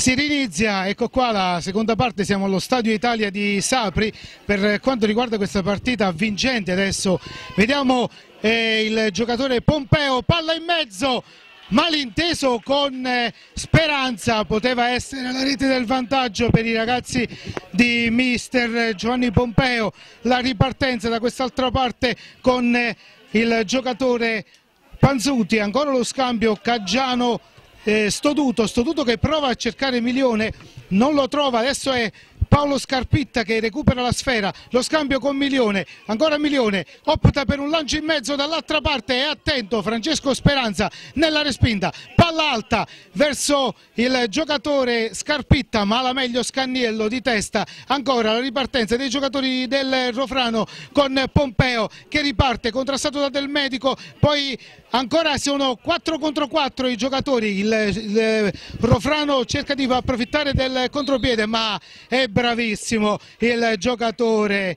Si rinizia, ecco qua la seconda parte, siamo allo Stadio Italia di Sapri per quanto riguarda questa partita vincente. Adesso vediamo il giocatore Pompeo, palla in mezzo, malinteso con Speranza, poteva essere la rete del vantaggio per i ragazzi di mister Giovanni Pompeo. La ripartenza da quest'altra parte con il giocatore Panzuti, ancora lo scambio Caggiano. Stoduto che prova a cercare Milione, non lo trova, adesso è Paolo Scarpitta che recupera la sfera, lo scambio con Milione, ancora Milione, opta per un lancio in mezzo dall'altra parte, è attento Francesco Speranza nella respinta, palla alta verso il giocatore Scarpitta, ma la meglio Scaniello di testa, ancora la ripartenza dei giocatori del Rofrano con Pompeo che riparte, contrastato da Del Medico, poi ancora sono 4 contro 4 i giocatori, il Rofrano cerca di approfittare del contropiede ma è bravissimo il giocatore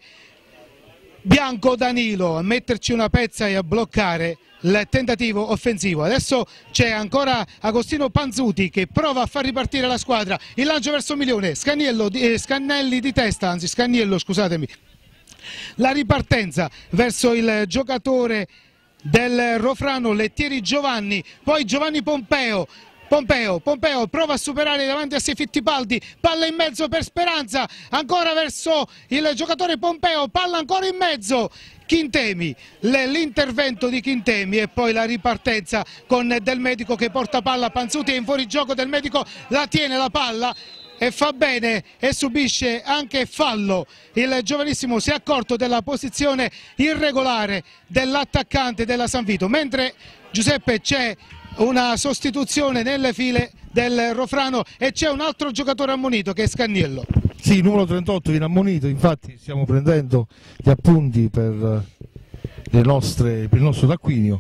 bianco Danilo a metterci una pezza e a bloccare il tentativo offensivo. Adesso c'è ancora Agostino Panzuti che prova a far ripartire la squadra, il lancio verso Milione, Scannelli di testa, anzi Scaniello scusatemi, la ripartenza verso il giocatore del Rofrano, Lettieri Giovanni, poi Giovanni Pompeo prova a superare davanti a sé Fittipaldi, palla in mezzo per Speranza, ancora verso il giocatore Pompeo, palla ancora in mezzo, Chintemi, l'intervento di Chintemi e poi la ripartenza con Del Medico che porta palla, Panzuti è in fuorigioco, Del Medico la tiene la palla e fa bene e subisce anche fallo. Il giovanissimo si è accorto della posizione irregolare dell'attaccante della San Vito, mentre Giuseppe c'è una sostituzione nelle file del Rofrano e c'è un altro giocatore ammonito che è Scaniello. Sì, il numero 38 viene ammonito, infatti stiamo prendendo gli appunti per il nostro taccuinio.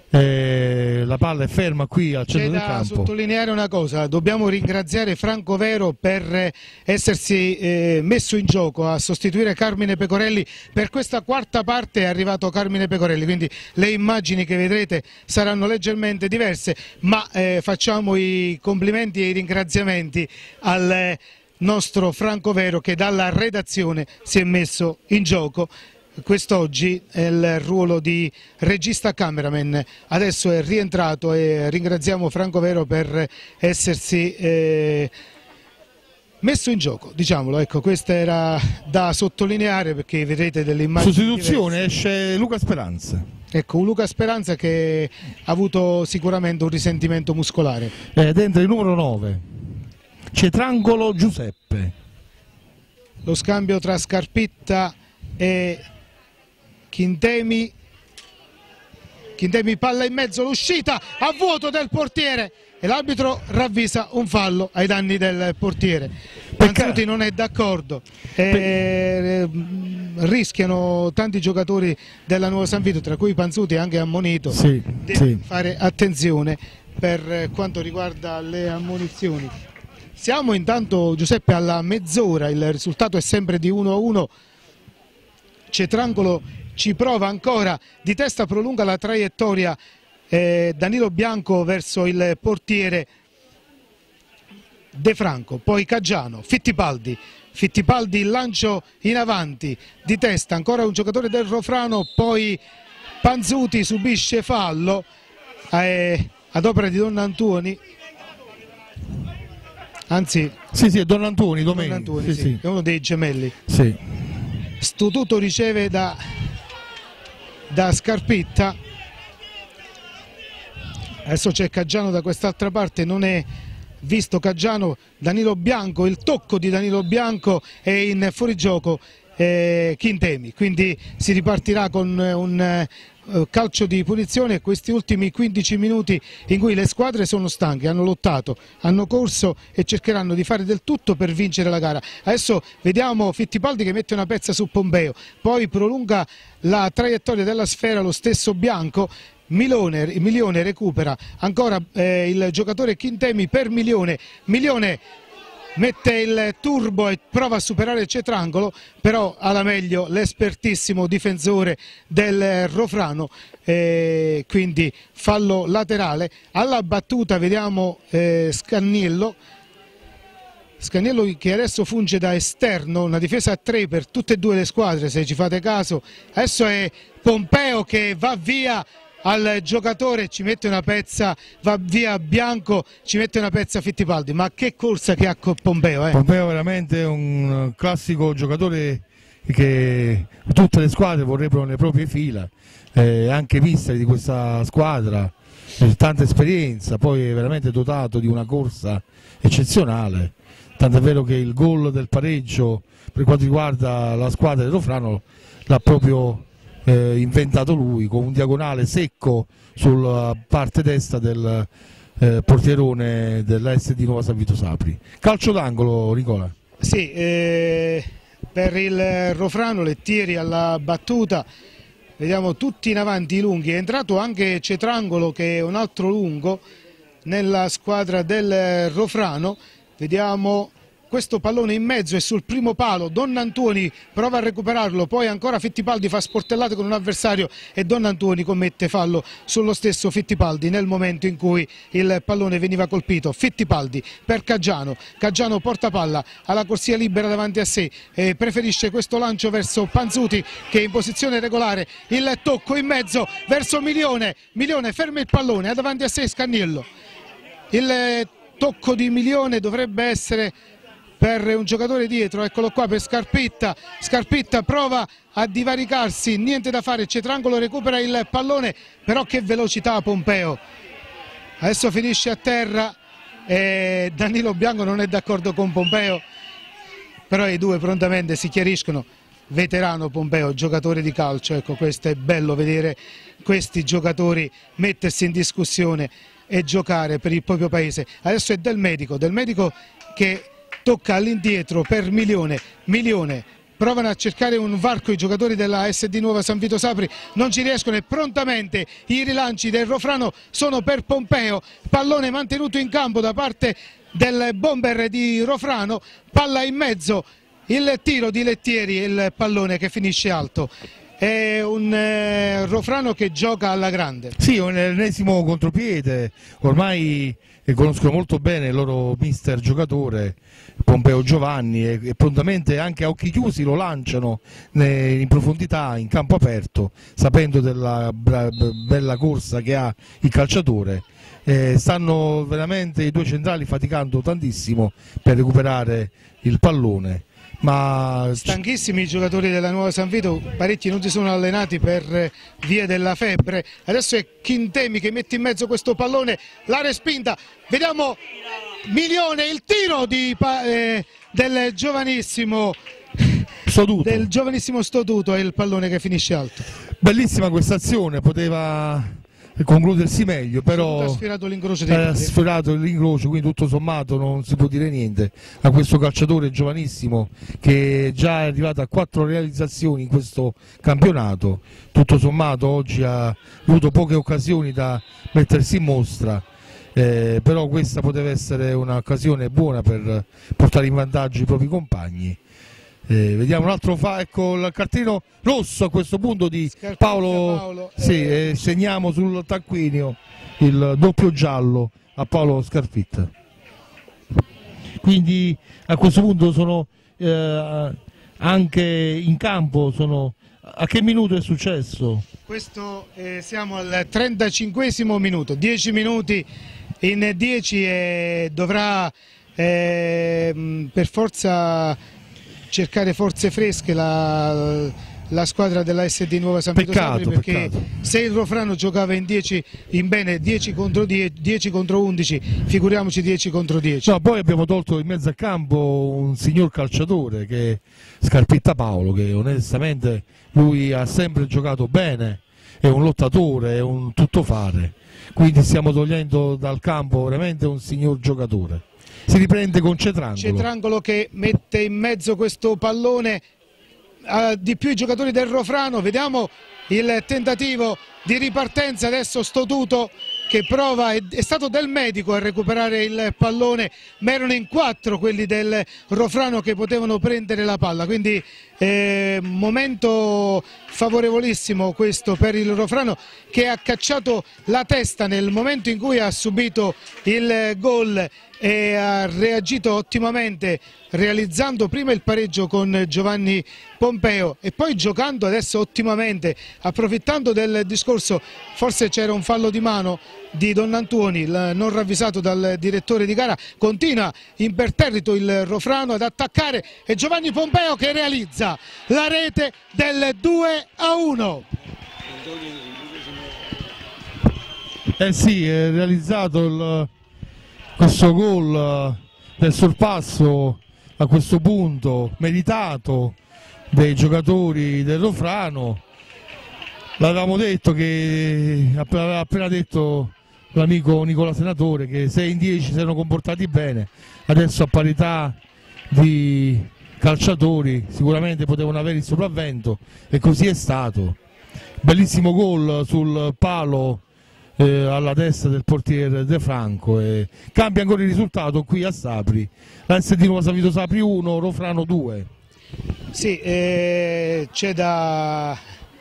La palla è ferma qui al centro del campo. C'è da sottolineare una cosa, dobbiamo ringraziare Franco Vero per essersi messo in gioco a sostituire Carmine Pecorelli. Per questa quarta parte è arrivato Carmine Pecorelli, quindi le immagini che vedrete saranno leggermente diverse, ma facciamo i complimenti e i ringraziamenti al nostro Franco Vero che dalla redazione si è messo in gioco. Quest'oggi è il ruolo di regista cameraman, adesso è rientrato e ringraziamo Franco Vero per essersi messo in gioco, diciamolo, ecco, questa era da sottolineare perché vedrete delle immagini sostituzione diverse. Esce Luca Speranza. Ecco, Luca Speranza che ha avuto sicuramente un risentimento muscolare. Dentro il numero 9 Cetrangolo Giuseppe. Lo scambio tra Scarpitta e Chintemi, palla in mezzo, l'uscita a vuoto del portiere e l'arbitro ravvisa un fallo ai danni del portiere. Panzuti non è d'accordo, rischiano tanti giocatori della Nuova San Vito, tra cui Panzuti anche ammonito, deve fare attenzione per quanto riguarda le ammonizioni. Siamo intanto, Giuseppe, alla mezz'ora, il risultato è sempre di 1-1, Cetrangolo ci prova ancora, di testa prolunga la traiettoria Danilo Bianco verso il portiere De Franco, poi Caggiano, Fittipaldi, il lancio in avanti, di testa ancora un giocatore del Rofrano, poi Panzuti subisce fallo ad opera di Donnantuoni, anzi sì, è Donnantuoni, Domenico, sì, è uno dei gemelli. Sì. Stoduto riceve da Scarpitta, adesso c'è Caggiano da quest'altra parte, non è visto Caggiano, Danilo Bianco, il tocco di Danilo Bianco è in fuorigioco Chintemi, quindi si ripartirà con un calcio di punizione. Questi ultimi 15 minuti in cui le squadre sono stanche, hanno lottato, hanno corso e cercheranno di fare del tutto per vincere la gara. Adesso vediamo Fittipaldi che mette una pezza su Pompeo, poi prolunga la traiettoria della sfera lo stesso Bianco, Milione recupera ancora il giocatore Chintemi per Milione mette il turbo e prova a superare il Cetrangolo, però ha la meglio l'espertissimo difensore del Rofrano, quindi fallo laterale. Alla battuta vediamo Scaniello Scaniello che adesso funge da esterno, una difesa a 3 per tutte e due le squadre, se ci fate caso. Adesso è Pompeo che va via al giocatore, ci mette una pezza, va via Bianco, ci mette una pezza Fittipaldi. Ma che corsa che ha con Pompeo, Pompeo è veramente un classico giocatore che tutte le squadre vorrebbero nelle proprie fila, anche mister di questa squadra, tanta esperienza, poi è veramente dotato di una corsa eccezionale, tanto è vero che il gol del pareggio per quanto riguarda la squadra del Rofrano l'ha proprio inventato lui, con un diagonale secco sulla parte destra del portierone dell'AS di Nuova San Vito Sapri. Calcio d'angolo, Nicola. Sì, per il Rofrano Lettieri alla battuta, vediamo tutti in avanti i lunghi, è entrato anche Cetrangolo che è un altro lungo nella squadra del Rofrano, vediamo questo pallone in mezzo e sul primo palo Donnantuoni prova a recuperarlo, poi ancora Fittipaldi fa sportellate con un avversario e Donnantuoni commette fallo sullo stesso Fittipaldi nel momento in cui il pallone veniva colpito. Fittipaldi per Caggiano, Caggiano porta palla alla corsia libera davanti a sé e preferisce questo lancio verso Panzuti che è in posizione regolare, il tocco in mezzo verso Milione, Milione ferma il pallone, ha davanti a sé Scaniello, il tocco di Milione dovrebbe essere per un giocatore dietro, eccolo qua per Scarpitta, Scarpitta prova a divaricarsi, niente da fare, Cetrangolo recupera il pallone, però che velocità Pompeo, adesso finisce a terra e Danilo Bianco non è d'accordo con Pompeo, però i due prontamente si chiariscono. Veterano Pompeo, giocatore di calcio, ecco, questo è bello vedere questi giocatori mettersi in discussione e giocare per il proprio paese. Adesso è Del Medico che tocca all'indietro per Milione, Milione provano a cercare un varco i giocatori della SD Nuova San Vito Sapri, non ci riescono e prontamente i rilanci del Rofrano sono per Pompeo, pallone mantenuto in campo da parte del bomber di Rofrano, palla in mezzo, il tiro di Lettieri e il pallone che finisce alto. È un Rofrano che gioca alla grande. Sì, è un ennesimo contropiede, ormai conoscono molto bene il loro mister giocatore Pompeo Giovanni e prontamente anche a occhi chiusi lo lanciano in profondità, in campo aperto, sapendo della bella corsa che ha il calciatore. Stanno veramente i due centrali faticando tantissimo per recuperare il pallone. Ma stanchissimi i giocatori della Nuova San Vito, parecchi non si sono allenati per via della febbre. Adesso è Chintemi che mette in mezzo questo pallone, la respinta, vediamo Milione, il tiro del giovanissimo Stoduto e il pallone che finisce alto. Bellissima questa azione, poteva concludersi meglio, però ha sfiorato l'incrocio, quindi tutto sommato non si può dire niente a questo calciatore giovanissimo che già è arrivato a 4 realizzazioni in questo campionato. Tutto sommato oggi ha avuto poche occasioni da mettersi in mostra, però questa poteva essere un'occasione buona per portare in vantaggio i propri compagni. Vediamo un altro ecco il cartellino rosso a questo punto di Paolo. Sì, segniamo sul taccuino il doppio giallo a Paolo Scarpitta. Quindi a questo punto sono anche in campo, a che minuto è successo? Questo siamo al 35esimo minuto, 10 minuti in 10 e dovrà per forza cercare forze fresche la squadra della SD Nuova San Vito Sapri, perché se il Rofrano giocava in 10 in bene 10 contro 11, figuriamoci 10 contro 10. No, poi abbiamo tolto in mezzo al campo un signor calciatore che è Scarpitta Paolo, che onestamente lui ha sempre giocato bene, è un lottatore, è un tuttofare, quindi stiamo togliendo dal campo veramente un signor giocatore. Si riprende con Cetrangolo. Cetrangolo che mette in mezzo questo pallone, di più i giocatori del Rofrano, vediamo il tentativo di ripartenza, adesso Stoduto che prova, è stato Del Medico a recuperare il pallone, ma erano in 4 quelli del Rofrano che potevano prendere la palla, quindi Momento favorevolissimo questo per il Rofrano, che ha cacciato la testa nel momento in cui ha subito il gol e ha reagito ottimamente, realizzando prima il pareggio con Giovanni Pompeo e poi giocando adesso ottimamente, approfittando del discorso. Forse c'era un fallo di mano di Donnantuoni non ravvisato dal direttore di gara. Continua imperterrito il Rofrano ad attaccare e Giovanni Pompeo che realizza la rete del 2-1. Sì, è realizzato questo gol del sorpasso a questo punto meritato dei giocatori del Rofrano. L'avevamo detto, che aveva appena detto l'amico Nicola Senatore, che 6 in 10 si erano comportati bene, adesso a parità di calciatori sicuramente potevano avere il sopravvento e così è stato. Bellissimo gol sul palo alla destra del portiere De Franco, e cambia ancora il risultato qui a Sapri. La SD Nuova San Vito Sapri 1, Rofrano 2. Sì, c'è da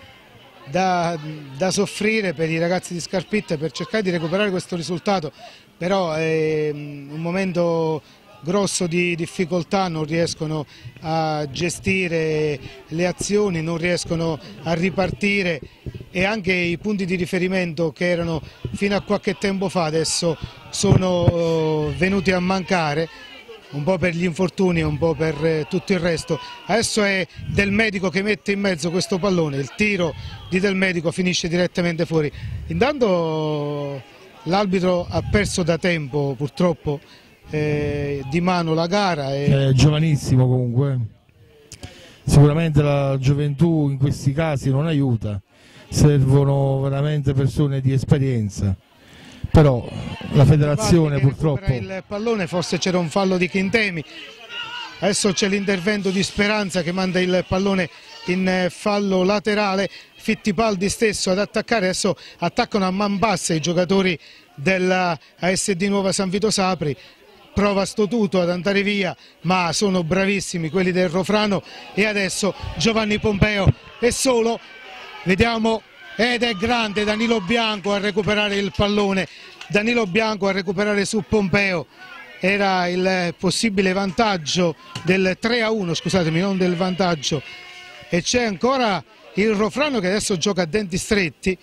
soffrire per i ragazzi di Scarpitta per cercare di recuperare questo risultato, però è un momento grosso di difficoltà, non riescono a gestire le azioni, non riescono a ripartire, e anche i punti di riferimento che erano fino a qualche tempo fa adesso sono venuti a mancare, un po' per gli infortuni e un po' per tutto il resto. Adesso è Del Medico che mette in mezzo questo pallone, il tiro di Del Medico finisce direttamente fuori. Intanto l'arbitro ha perso da tempo purtroppo di mano la gara. È giovanissimo comunque, sicuramente la gioventù in questi casi non aiuta, servono veramente persone di esperienza. Però la federazione purtroppo... Il pallone, forse c'era un fallo di Chintemi, adesso c'è l'intervento di Speranza che manda il pallone in fallo laterale, Fittipaldi stesso ad attaccare, adesso attaccano a man bassa i giocatori della ASD Nuova San Vito Sapri, prova Stotuto ad andare via, ma sono bravissimi quelli del Rofrano, e adesso Giovanni Pompeo è solo, vediamo, ed è grande Danilo Bianco a recuperare il pallone, Danilo Bianco a recuperare su Pompeo, era il possibile vantaggio del 3-1, scusatemi, non del vantaggio, e c'è ancora il Rofrano che adesso gioca a denti stretti.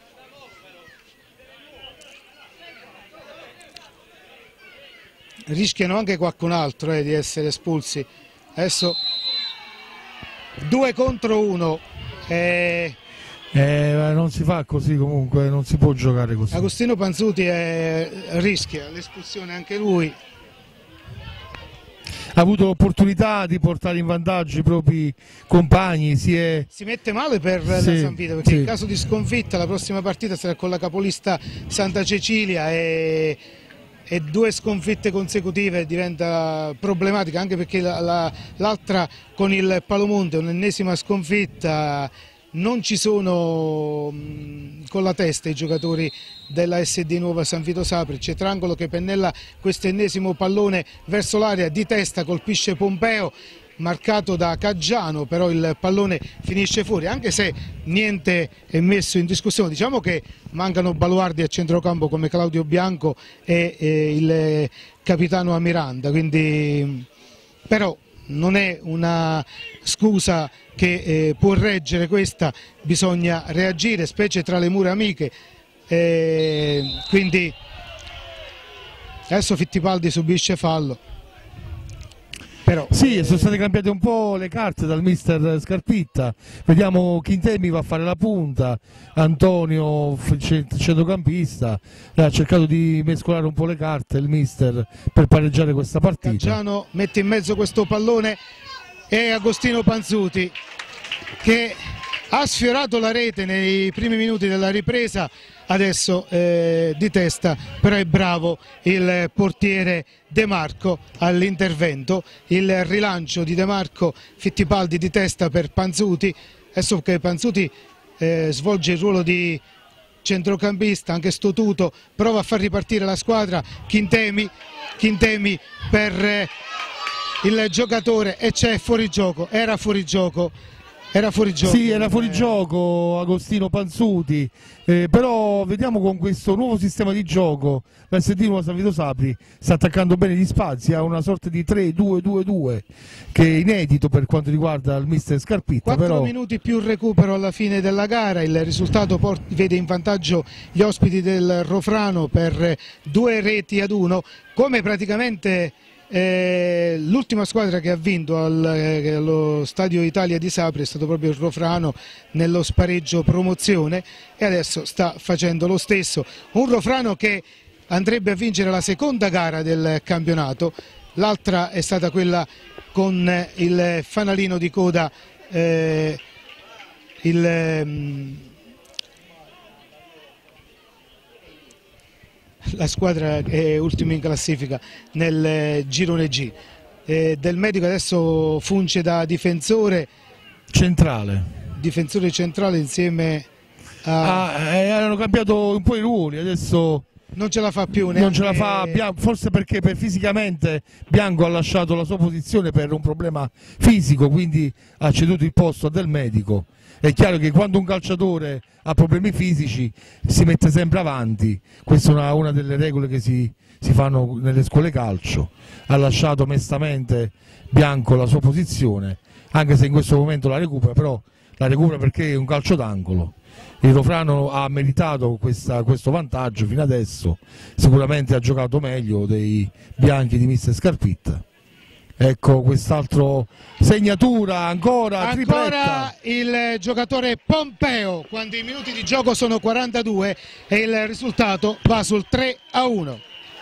Rischiano anche qualcun altro di essere espulsi, adesso 2 contro 1. Non si fa così, comunque non si può giocare così. Agostino Panzuti rischia l'espulsione anche lui. Ha avuto l'opportunità di portare in vantaggio i propri compagni, si mette male per la San Vito, perché in caso di sconfitta la prossima partita sarà con la capolista Santa Cecilia e 2 sconfitte consecutive diventa problematica, anche perché l'altra con il Palomonte, un'ennesima sconfitta. Non ci sono con la testa i giocatori della SD Nuova San Vito Sapri, c'è Trangolo che pennella questo ennesimo pallone verso l'area, di testa colpisce Pompeo, marcato da Caggiano, però il pallone finisce fuori, anche se niente è messo in discussione. Diciamo che mancano baluardi a centrocampo come Claudio Bianco e il capitano Amiranda, quindi però non è una scusa che può reggere questa, bisogna reagire, specie tra le mura amiche, quindi adesso Fittipaldi subisce fallo. Però, sì, sono state cambiate un po' le carte dal mister Scarpitta, vediamo Chintemi va a fare la punta, Antonio centrocampista, ha cercato di mescolare un po' le carte il mister per pareggiare questa partita. Caggiano mette in mezzo questo pallone e Agostino Panzuti che ha sfiorato la rete nei primi minuti della ripresa, adesso di testa, però è bravo il portiere De Marco all'intervento, il rilancio di De Marco, Fittipaldi di testa per Panzuti, adesso che Panzuti svolge il ruolo di centrocampista, anche Stotuto prova a far ripartire la squadra, Chintemi per il giocatore e c'è fuorigioco, era fuorigioco. Era fuori gioco. Sì, era fuori gioco Agostino Panzuti, però vediamo con questo nuovo sistema di gioco la SD Nuova San Vito Sapri sta attaccando bene gli spazi, ha una sorta di 3-2-2-2 che è inedito per quanto riguarda il mister Scarpitta. 4 minuti più recupero alla fine della gara, il risultato vede in vantaggio gli ospiti del Rofrano per 2-1, come praticamente l'ultima squadra che ha vinto allo Stadio Italia di Sapri è stato proprio il Rofrano nello spareggio promozione, e adesso sta facendo lo stesso. Un Rofrano che andrebbe a vincere la seconda gara del campionato, l'altra è stata quella con il fanalino di coda, la squadra è ultima in classifica nel girone G. Del Medico adesso funge da difensore centrale insieme a... hanno cambiato un po' i ruoli, adesso non ce la fa più neanche... Non ce la fa, forse perché fisicamente Bianco ha lasciato la sua posizione per un problema fisico, quindi ha ceduto il posto a Del Medico. È chiaro che quando un calciatore ha problemi fisici si mette sempre avanti, questa è una delle regole che si fanno nelle scuole calcio. Ha lasciato mestamente Bianco la sua posizione, anche se in questo momento la recupera, però la recupera perché è un calcio d'angolo. Il Rofrano ha meritato questo vantaggio fino adesso, sicuramente ha giocato meglio dei bianchi di mister Scarpitta. Ecco quest'altro segnatura, ancora tripletta. Il giocatore Pompeo, quando i minuti di gioco sono 42 e il risultato va sul 3-1.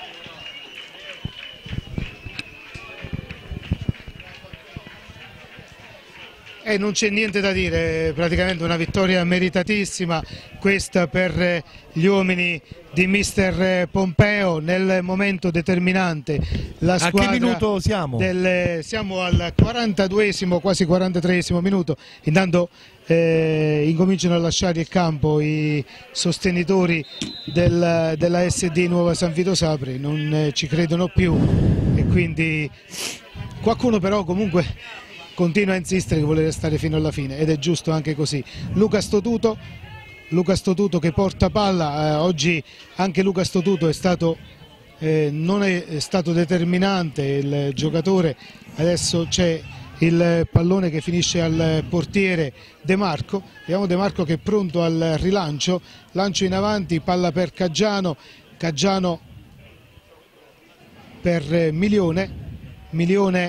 E non c'è niente da dire, praticamente una vittoria meritatissima questa per gli uomini di mister Pompeo nel momento determinante. La squadra, a che minuto siamo? Siamo al 42esimo, quasi 43esimo minuto, intanto incominciano a lasciare il campo i sostenitori della SD Nuova San Vito Sapri, non ci credono più e quindi qualcuno però comunque continua a insistere che vuole restare fino alla fine ed è giusto anche così. Luca Stotuto che porta palla, oggi anche Luca Stotuto non è stato determinante il giocatore, adesso c'è il pallone che finisce al portiere De Marco, vediamo De Marco che è pronto al rilancio, lancio in avanti, palla per Caggiano per Milione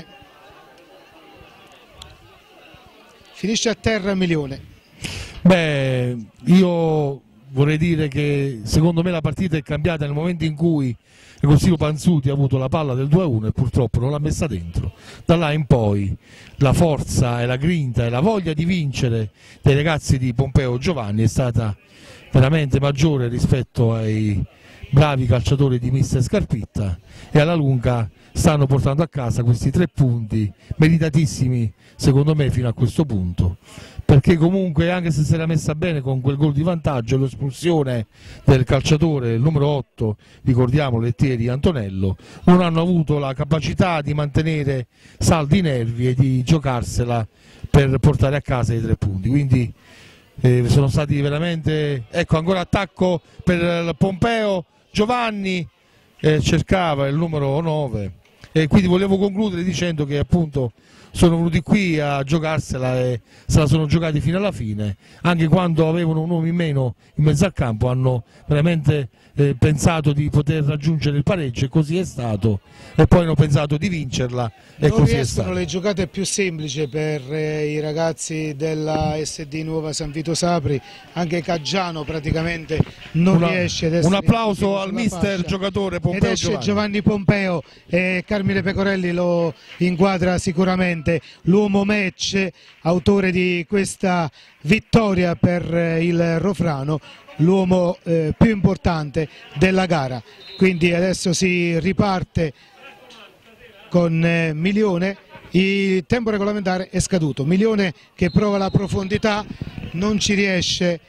finisce a terra Milione. Beh, io vorrei dire che secondo me la partita è cambiata nel momento in cui Agostino Panzuti ha avuto la palla del 2-1 e purtroppo non l'ha messa dentro. Da là in poi la forza e la grinta e la voglia di vincere dei ragazzi di Pompeo Giovanni è stata veramente maggiore rispetto ai bravi calciatori di mister Scarpitta e alla lunga stanno portando a casa questi 3 punti meritatissimi secondo me fino a questo punto, perché comunque anche se si era messa bene con quel gol di vantaggio e l'espulsione del calciatore il numero 8, ricordiamo Lettieri Antonello, non hanno avuto la capacità di mantenere saldi i nervi e di giocarsela per portare a casa i 3 punti, quindi sono stati veramente, ecco ancora attacco per il Pompeo Giovanni, cercava il numero 9 e quindi volevo concludere dicendo che appunto sono venuti qui a giocarsela e se la sono giocati fino alla fine, anche quando avevano un uomo in meno in mezzo al campo hanno veramente pensato di poter raggiungere il pareggio e così è stato, e poi hanno pensato di vincerla e non così è riescono stato. Le giocate più semplici per i ragazzi della SD Nuova San Vito Sapri, anche Caggiano praticamente non riesce ad essere. Un applauso al mister giocatore Pompeo ed esce Giovanni Pompeo e Carmine Pecorelli lo inquadra sicuramente, l'uomo match, autore di questa vittoria per il Rofrano, l'uomo più importante della gara. Quindi adesso si riparte con Milione, il tempo regolamentare è scaduto, Milione che prova la profondità, non ci riesce,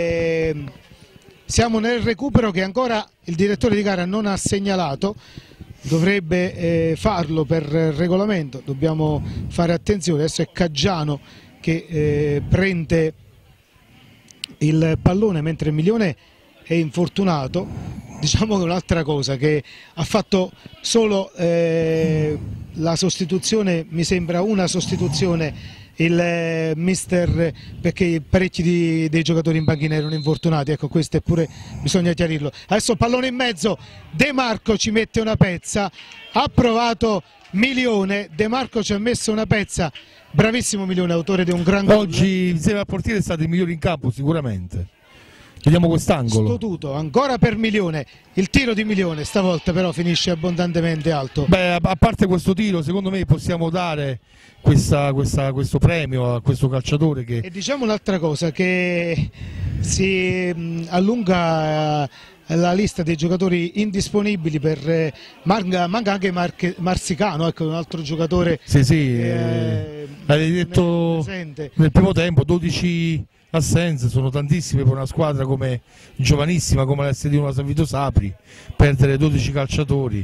siamo nel recupero che ancora il direttore di gara non ha segnalato, dovrebbe farlo per regolamento, dobbiamo fare attenzione. Adesso è Caggiano che prende il pallone mentre Milione è infortunato. Diciamo che un'altra cosa, che ha fatto solo la sostituzione, mi sembra una sostituzione il mister, perché parecchi dei giocatori in panchina erano infortunati, ecco, questo è pure, bisogna chiarirlo. Adesso pallone in mezzo, De Marco ci mette una pezza, ha provato Milione, De Marco ci ha messo una pezza, bravissimo Milione, autore di un gran gol. Oggi insieme al portiere è stato il migliore in campo sicuramente. Vediamo quest'angolo. Scotuto ancora per Milione, il tiro di Milione stavolta però finisce abbondantemente alto. Beh, a parte questo tiro, secondo me possiamo dare questo premio a questo calciatore che... E diciamo un'altra cosa, che si allunga la lista dei giocatori indisponibili, per manca anche Marsicano, ecco, un altro giocatore. Sì, l'hai detto nel primo tempo, 12 assenze, sono tantissime per una squadra come giovanissima come la SD1 San Vito Sapri, perdere 12 calciatori.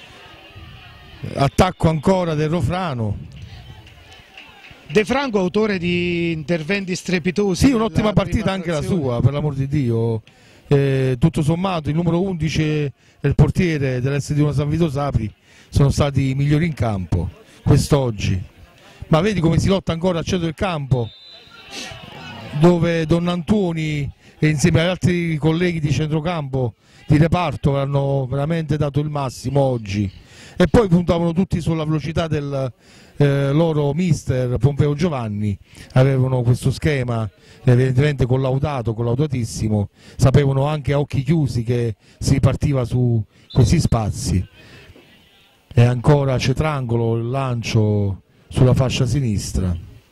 Attacco ancora del Rofrano. De Franco, autore di interventi strepitosi. Sì, un'ottima partita anche la sua, per l'amor di Dio. Tutto sommato il numero 11 e il portiere dell'SD1 San Vito Sapri sono stati i migliori in campo quest'oggi. Ma vedi come si lotta ancora al centro del campo, dove Donnantuoni e insieme agli altri colleghi di centrocampo di reparto hanno veramente dato il massimo oggi, e poi puntavano tutti sulla velocità del loro mister Pompeo Giovanni. Avevano questo schema evidentemente collaudatissimo, sapevano anche a occhi chiusi che si partiva su questi spazi. E ancora Cetrangolo, il lancio sulla fascia sinistra.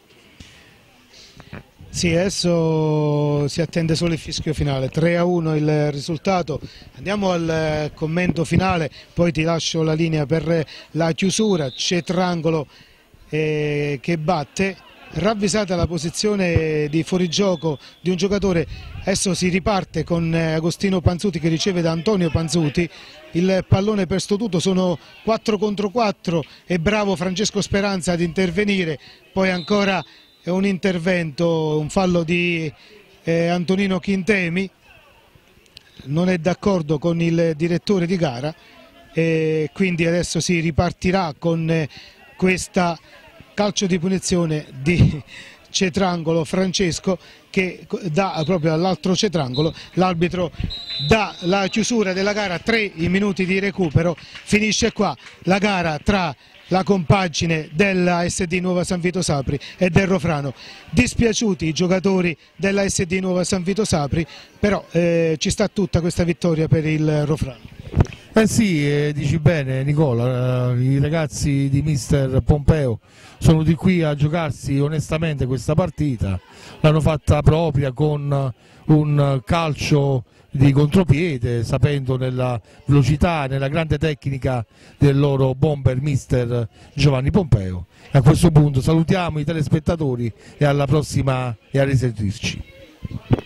Sì, adesso si attende solo il fischio finale, 3-1 il risultato. Andiamo al commento finale, poi ti lascio la linea per la chiusura. Cetrangolo che batte, ravvisata la posizione di fuorigioco di un giocatore. Adesso si riparte con Agostino Panzuti che riceve da Antonio Panzuti il pallone per Stotuto, sono 4 contro 4, è bravo Francesco Speranza ad intervenire, poi ancora è un intervento, un fallo di Antonino Chintemi, non è d'accordo con il direttore di gara e quindi adesso si ripartirà con questa calcio di punizione di Cetrangolo Francesco, che dà proprio all'altro Cetrangolo. L'arbitro dà la chiusura della gara, 3 i minuti di recupero, finisce qua la gara tra la compagine della SD Nuova San Vito Sapri e del Rofrano. Dispiaciuti i giocatori della SD Nuova San Vito Sapri, però ci sta tutta questa vittoria per il Rofrano. Sì, dici bene Nicola, i ragazzi di mister Pompeo sono di qui a giocarsi onestamente questa partita, l'hanno fatta propria con un calcio di contropiede, sapendo nella velocità, nella grande tecnica del loro bomber mister Giovanni Pompeo. E a questo punto salutiamo i telespettatori e alla prossima e a risentirci.